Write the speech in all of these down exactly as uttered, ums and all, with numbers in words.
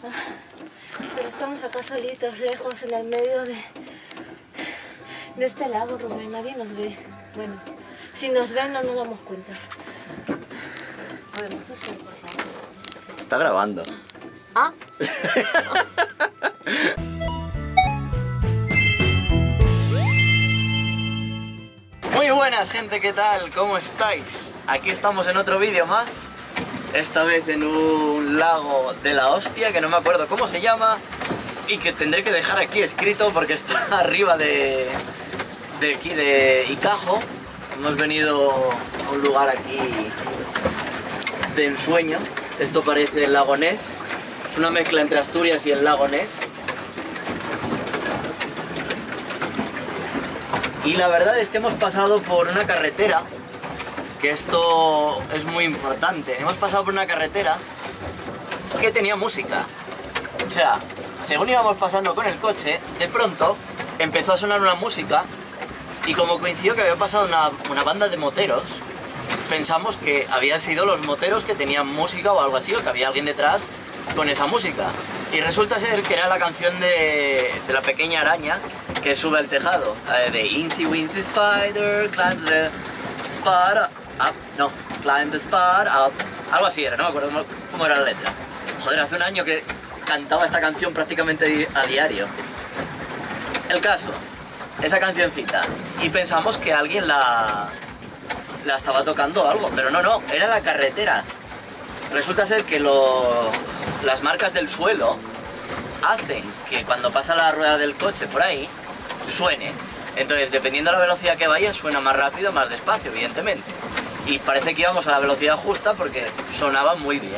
Pero estamos acá solitos, lejos, en el medio de, de este lago, Rubén. Nadie nos ve. Bueno, si nos ven no nos damos cuenta. Podemos hacer, por favor. Está grabando. ¿Ah? Muy buenas, gente, ¿qué tal? ¿Cómo estáis? Aquí estamos en otro vídeo más. Esta vez en un lago de la hostia, que no me acuerdo cómo se llama, y que tendré que dejar aquí escrito porque está arriba de, de aquí de Icajo. Hemos venido a un lugar aquí de ensueño. Esto parece el lago Ness. Es una mezcla entre Asturias y el lago Ness. Y la verdad es que hemos pasado por una carretera, que esto es muy importante. Hemos pasado por una carretera que tenía música. O sea, según íbamos pasando con el coche, de pronto empezó a sonar una música y como coincidió que había pasado una, una banda de moteros, pensamos que habían sido los moteros que tenían música o algo así, o que había alguien detrás con esa música. Y resulta ser que era la canción de, de la pequeña araña que sube al tejado, de Incy Wincy Spider climbs the spot up, no, climb the spot up, algo así era, no me acuerdo cómo, cómo era la letra. Joder, hace un año que cantaba esta canción prácticamente a diario. El caso, esa cancioncita, y pensamos que alguien la, la estaba tocando o algo, pero no, no, era la carretera. Resulta ser que lo, las marcas del suelo hacen que cuando pasa la rueda del coche por ahí, suene. Entonces, dependiendo de la velocidad que vaya, suena más rápido o más despacio, evidentemente. Y parece que íbamos a la velocidad justa porque sonaba muy bien.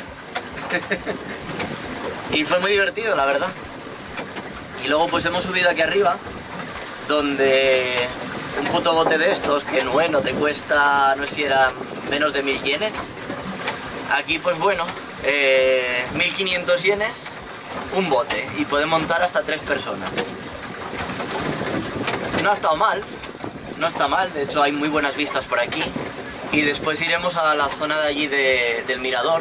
Y fue muy divertido, la verdad. Y luego pues hemos subido aquí arriba, donde un puto bote de estos, que bueno, te cuesta, no sé si era menos de mil yenes. Aquí pues bueno, eh, mil quinientos yenes, un bote, y puede montar hasta tres personas. No ha estado mal, no está mal, de hecho hay muy buenas vistas por aquí. Y después iremos a la zona de allí de, del mirador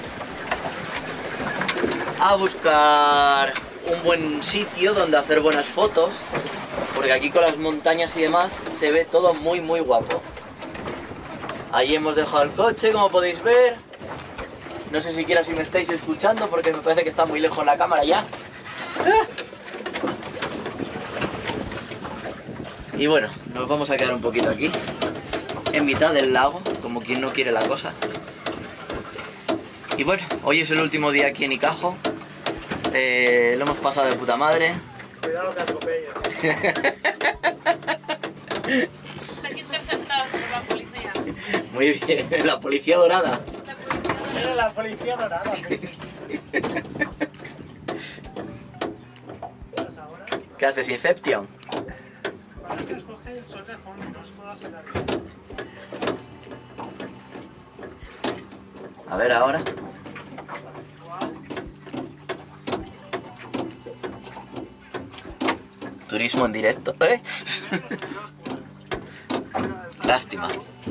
a buscar un buen sitio donde hacer buenas fotos, porque aquí con las montañas y demás se ve todo muy muy guapo. Allí hemos dejado el coche, como podéis ver. No sé siquiera si me estáis escuchando porque me parece que está muy lejos la cámara ya. Y bueno, nos vamos a quedar un poquito aquí, en mitad del lago, como quien no quiere la cosa. Y bueno, hoy es el último día aquí en Icajo. Eh, lo hemos pasado de puta madre. Cuidado que atropella. Has interceptado por la policía. Muy bien, la policía dorada. Era la policía dorada. ¿Qué haces, Inception? Para que escoge el sol de fondo, no os puedo sacar. A ver ahora. Turismo en directo, ¿eh? Lástima.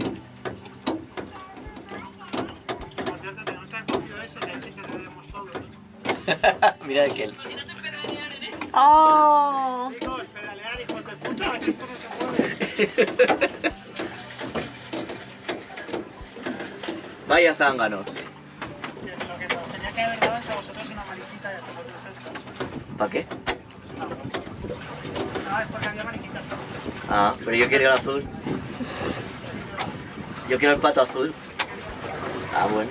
Por cierto, tenemos que haber cogido ese, que ese que le demos todos. Mira aquel. Imagínate pedalear en eso. ¡Oh! Chicos, pedalear, hijos de puta, que esto no se mueve. Vaya zánganos. Lo que nos tenía que haber dado es a vosotros una mariquita y a nosotros esto. ¿Para qué? Es una broma. No, es porque había mariquitas. Ah, pero yo quiero el azul. Yo quiero el pato azul. Ah, bueno.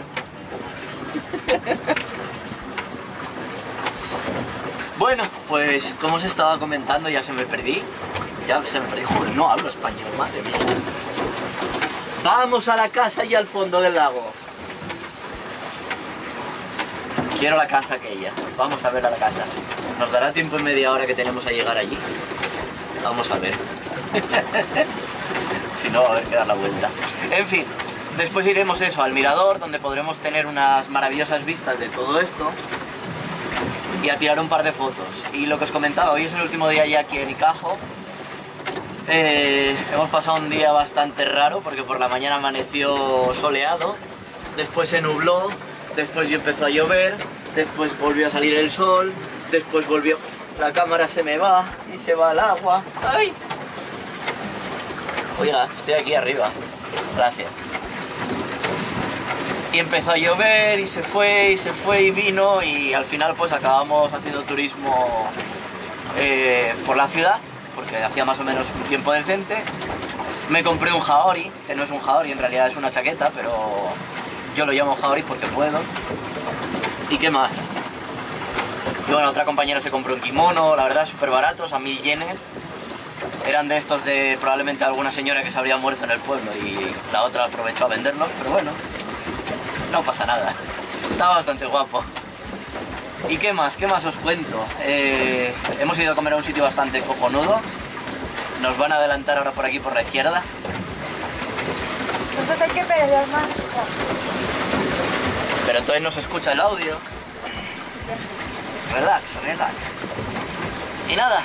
Bueno, pues como os estaba comentando, ya se me perdí. Ya se me perdí. Joder, no hablo español, madre mía. Vamos a la casa y al fondo del lago. Quiero la casa aquella. Vamos a ver a la casa. ¿Nos dará tiempo en media hora que tenemos a llegar allí? Vamos a ver. Si no, va a haber que dar la vuelta. En fin, después iremos eso, al mirador, donde podremos tener unas maravillosas vistas de todo esto y a tirar un par de fotos. Y lo que os comentaba, hoy es el último día ya aquí en Icajo. Eh, hemos pasado un día bastante raro porque por la mañana amaneció soleado, después se nubló, después ya empezó a llover después volvió a salir el sol, después volvió... La cámara se me va y se va al agua. ¡Ay! Oiga, estoy aquí arriba. Gracias. Y empezó a llover y se fue y se fue y vino y al final pues acabamos haciendo turismo eh, por la ciudad porque hacía más o menos un tiempo decente. Me compré un Haori, que no es un Haori, en realidad es una chaqueta, pero yo lo llamo Haori porque puedo. ¿Y qué más? Y bueno, otra compañera se compró un kimono, la verdad súper baratos, a mil yenes. Eran de estos de probablemente alguna señora que se habría muerto en el pueblo y la otra aprovechó a venderlos, pero bueno, no pasa nada. Estaba bastante guapo. ¿Y qué más? ¿Qué más os cuento? Eh, hemos ido a comer a un sitio bastante cojonudo. Nos van a adelantar ahora por aquí, por la izquierda. Entonces hay que pelear más. Pero entonces no se escucha el audio. Relax, relax. Y nada.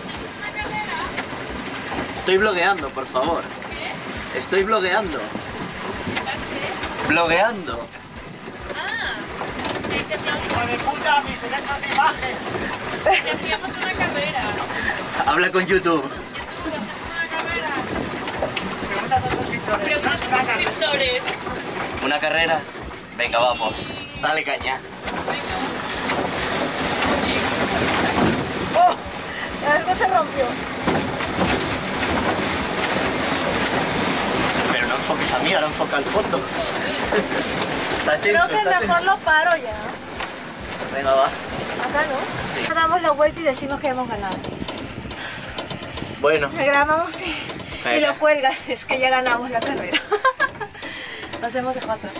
Estoy blogueando, por favor. Estoy blogueando. Blogueando. ¡Hijo de puta, mis derechos de imagen! Te hacíamos una carrera. Habla con YouTube. YouTube, hacemos una carrera. Pregunta a tus suscriptores. Pregunta a tus suscriptores. ¿Una carrera? Venga, vamos. Dale caña. ¡Oh! Algo se rompió. Pero no enfoques a mí, ahora enfoca al fondo. Está tenso, Creo que está mejor tenso. lo paro ya. Venga, va. Acá no. Sí. Damos la vuelta y decimos que hemos ganado. Bueno. Le grabamos y, y Venga. lo cuelgas. Es que ya ganamos la carrera. Nos hemos dejado atrás.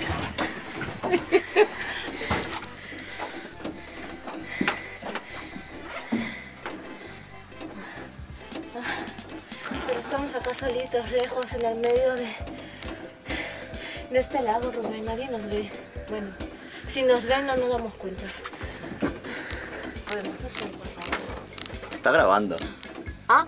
Pero estamos acá solitos, lejos, en el medio de, de este lago, Rubén. Nadie nos ve. Bueno, si nos ven no nos damos cuenta. Podemos hacer, por favor. Está grabando. Ah,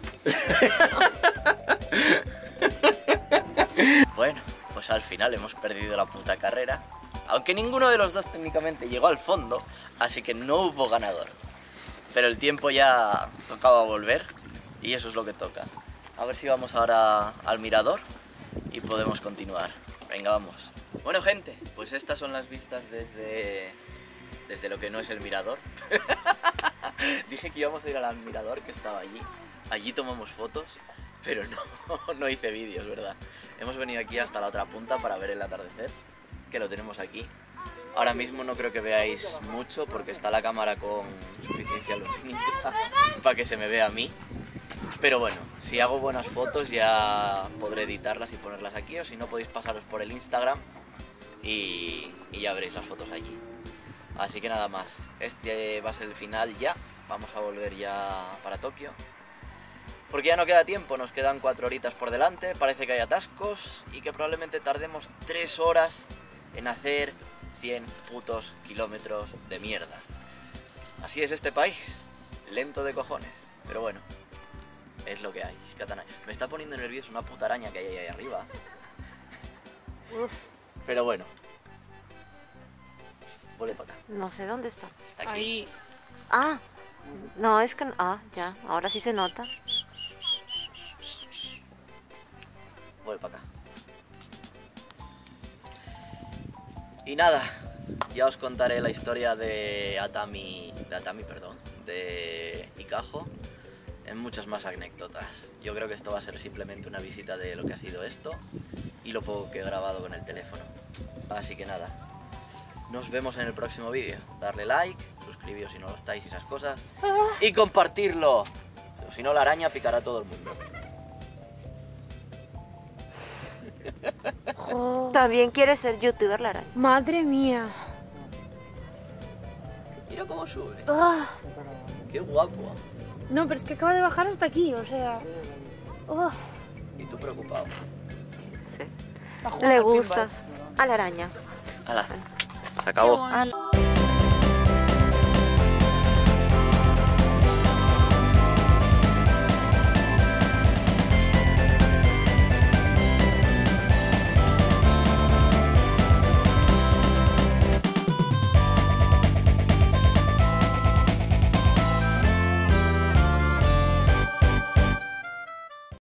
Bueno, pues al final hemos perdido la puta carrera. Aunque ninguno de los dos técnicamente llegó al fondo, así que no hubo ganador. Pero el tiempo ya tocaba volver y eso es lo que toca. A ver si vamos ahora al mirador y podemos continuar. Venga, vamos. Bueno, gente, pues estas son las vistas desde, desde lo que no es el mirador. Dije que íbamos a ir al mirador que estaba allí. Allí tomamos fotos, pero no, no hice vídeos, ¿verdad? Hemos venido aquí hasta la otra punta para ver el atardecer, que lo tenemos aquí. Ahora mismo no creo que veáis mucho porque está la cámara con suficiencia lumínica para que se me vea a mí. Pero bueno, si hago buenas fotos ya podré editarlas y ponerlas aquí, o si no podéis pasaros por el Instagram y, y ya veréis las fotos allí. Así que nada más, este va a ser el final ya, vamos a volver ya para Tokio. Porque ya no queda tiempo, nos quedan cuatro horitas por delante, parece que hay atascos y que probablemente tardemos tres horas en hacer cien putos kilómetros de mierda. Así es este país, lento de cojones, pero bueno, es lo que hay. Me está poniendo nervioso una puta araña que hay ahí arriba. uf, Pero bueno, vuelve para acá. no sé dónde está. Está aquí. Ahí. Ah, no, es que... Ah, ya, ahora sí se nota. Vuelve para acá. Y nada, ya os contaré la historia de Atami, de Atami, perdón, de Ikaho en muchas más anécdotas. Yo creo que esto va a ser simplemente una visita de lo que ha sido esto y lo poco que he grabado con el teléfono. Así que nada, nos vemos en el próximo vídeo. Darle like, suscribíos si no lo estáis y esas cosas y compartirlo. Pero si no, la araña picará a todo el mundo. Oh, También quiere ser youtuber, la araña. madre mía. Mira cómo sube. Ah, Qué guapo. no, pero es que acaba de bajar hasta aquí, o sea. Uf. Y tú preocupado. Sí. Bajó Le al pinball. gustas a la araña. Hala, se acabó. Ah,